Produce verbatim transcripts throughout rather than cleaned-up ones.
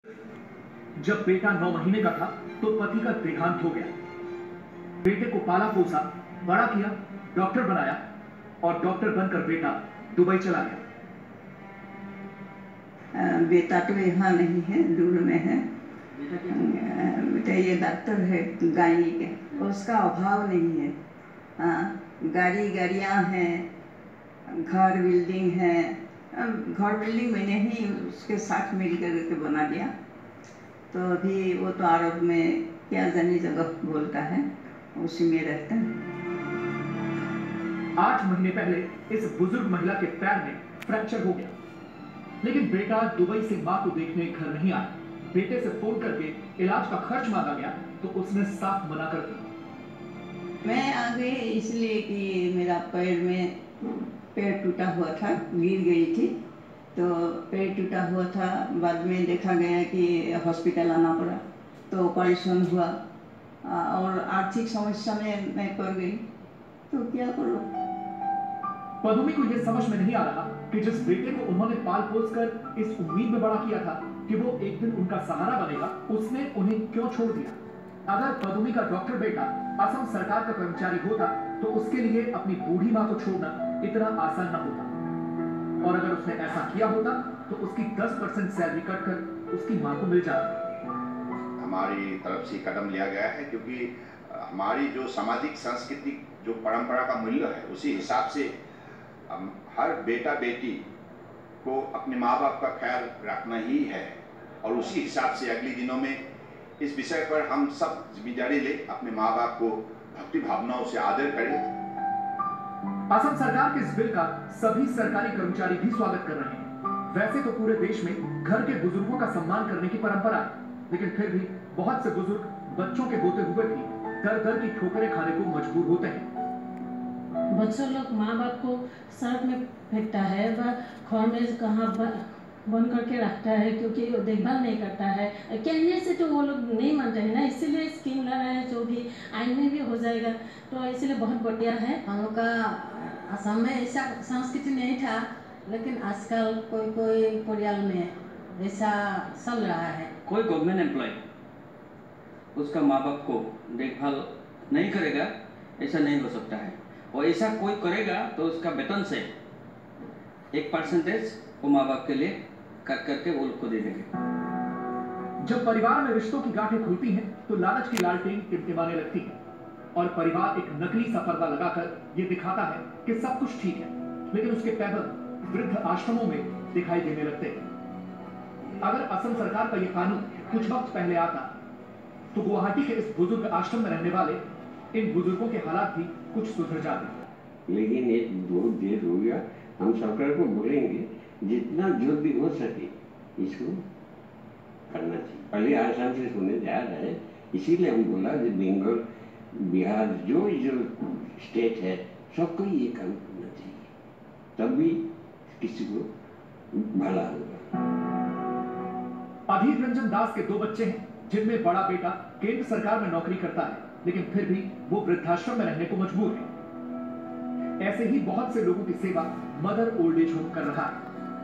जब बेटा नौ महीने का था तो पति का देहांत हो गया। बेटे को पाला पोसा, बड़ा किया, डॉक्टर बनाया और डॉक्टर बनकर बेटा दुबई चला गया। बेटा तो यहाँ नहीं है, दूर में है। बेटा ये डॉक्टर है गाड़ी के, उसका अभाव नहीं है। हाँ, गाड़ी गाड़ियाँ हैं, घर बिल्डिंग है। घर बिल्डिंग मैंने ही उसके साथ मिल कर बना दिया। तो अभी वो तो अरब में क्या जानी जगह बोलता है, उसी में रहता है। आठ महीने पहले इस बुजुर्ग महिला के पैर में फ्रैक्चर हो गया, लेकिन बेटा दुबई से मां को देखने घर नहीं आया। बेटे से फोन करके इलाज का खर्च मांगा गया तो उसने साफ मना कर दिया। मैं आ गई इसलिए कि मेरा पैर में पैर टूटा हुआ था, गिर गई थी तो पैर टूटा हुआ था। बाद में देखा गया कि हॉस्पिटल आना पड़ा तो ऑपरेशन हुआ और आर्थिक समस्या में मैं पड़ गई, तो क्या करूं। पदुमी को यह समझ में नहीं आ रहा कि जिस बेटे को उन्होंने पाल पोस कर इस उम्मीद में बड़ा किया था कि वो एक दिन उनका सहारा बनेगा, उसने उन्हें क्यों छोड़ दिया। अगर पदुमी का डॉक्टर बेटा असम सरकार का कर्मचारी होता तो उसके लिए अपनी बूढ़ी मां को छोड़ना इतना आसान न होता, और अगर उसने ऐसा किया होता तो उसकी दस परसेंट सैलरी कट कर उसकी मां को मिल जाती। हमारी तरफ से कदम लिया गया है क्योंकि हमारी जो सामाजिक सांस्कृतिक जो परंपरा का मूल्य है उसी हिसाब से हर बेटा बेटी को अपने माँ बाप का ख्याल रखना ही है, और उसी हिसाब से अगले दिनों में इस विषय पर हम सब जिम्मेदारी ले अपने माँ बाप को भक्ति भावनाओं से आदर करें। असम सरकार के इस बिल का सभी सरकारी कर्मचारी भी स्वागत कर रहे हैं। वैसे तो पूरे देश में घर के बुजुर्गों का सम्मान करने की परंपरा है, लेकिन फिर भी बहुत से बुजुर्ग बच्चों के होते हुए भी दर दर की ठोकरें खाने को मजबूर होते हैं। बच्चों लोग माँ बाप को सड़क में फेंकता है, वह घर में कहाँ बंद करके रखता है क्योंकि वो देखभाल नहीं करता है। कहने से तो वो लोग नहीं मानते हैं ना, इसीलिए स्कीम ला रहे हैं जो भी आइन में भी हो जाएगा, तो इसलिए बहुत बढ़िया है। हम लोग का असम में ऐसा संस्कृति नहीं था, लेकिन आजकल कोई कोई परिवार में ऐसा चल रहा है। कोई गवर्नमेंट एम्प्लॉय उसका माँ बाप को देखभाल नहीं करेगा, ऐसा नहीं हो सकता है। और ऐसा कोई करेगा तो उसका वेतन से एक परसेंटेज वो माँ बाप के लिए कट करके वो लोग को दे देंगे। जब परिवार में रिश्तों की गांठें खुलती हैं तो लालच की लालटेन टिमटिमाने लगती है और परिवार एक नकली सा पर्दा लगाकर ये दिखाता है कि सब कुछ ठीक है, लेकिन उसके पैबंद वृद्ध आश्रमों में दिखाई देने लगते हैं। अगर असम सरकार का ये कानून कुछ वक्त पहले आता तो गुवाहाटी के इस बुजुर्ग आश्रम में रहने वाले इन बुजुर्गों के हालात भी कुछ सुधर जाते। लेकिन एक बहुत देर हो गया, हम सरकार को बोलेंगे जितना जल्दी हो सके इसको करना चाहिए। पहले आसाम से सुने जा रहा है, इसीलिए हम बोला कि बंगाल, बिहार जो जो स्टेट है सबको ये काम करना चाहिए, तभी किसी को भला होगा। अधीर रंजन दास के दो बच्चे हैं जिनमें बड़ा बेटा केंद्र सरकार में नौकरी करता है, लेकिन फिर भी वो वृद्धाश्रम में रहने को मजबूर है। ऐसे ही बहुत से लोगों की सेवा मदर ओल्ड एज होम कर रहा है।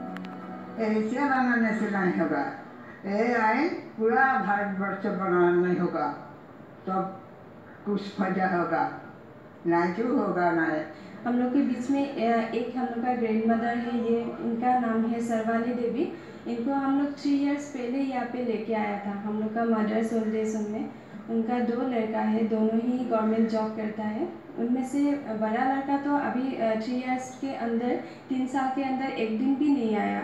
ऐसे बनाने से नहीं होगा, ये आइन पूरा भारतवर्ष बनाना नहीं होगा, तब कुछ फायदा होगा, ना जो होगा ना। हम लोग के बीच में एक हम लोग का ग्रैंड मदर है, ये इनका नाम है सरवानी देवी। इनको हम लोग थ्री इयर्स पहले यहाँ पे लेके आया था, हम लोग का मदर्स ओल्ड एज होम में। उनका दो लड़का है, दोनों ही गवर्नमेंट जॉब करता है। उनमें से बड़ा लड़का तो अभी थ्री इयर्स के अंदर, तीन साल के अंदर एक दिन भी नहीं आया।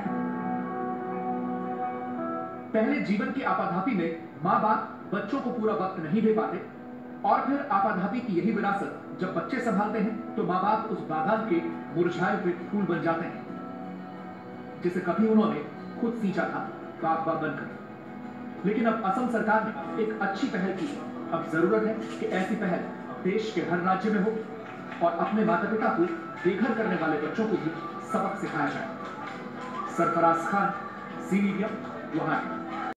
पहले जीवन की आपाधापी में माँ बाप बच्चों को पूरा वक्त नहीं दे पाते, और फिर आपाधापी की यही विरासत जब बच्चे संभालते हैं तो माँ बाप उस बागान के मुरझाए हुए फूल बन जाते हैं जिसे कभी उन्होंने खुद सींचा था बागबान बनकर। लेकिन अब असम सरकार ने एक अच्छी पहल की है। अब जरूरत है कि ऐसी पहल देश के हर राज्य में हो और अपने माता पिता को बेघर करने वाले बच्चों को भी सबक सिखाया जाए। Sarfaraz Khan, C media, Guwahati.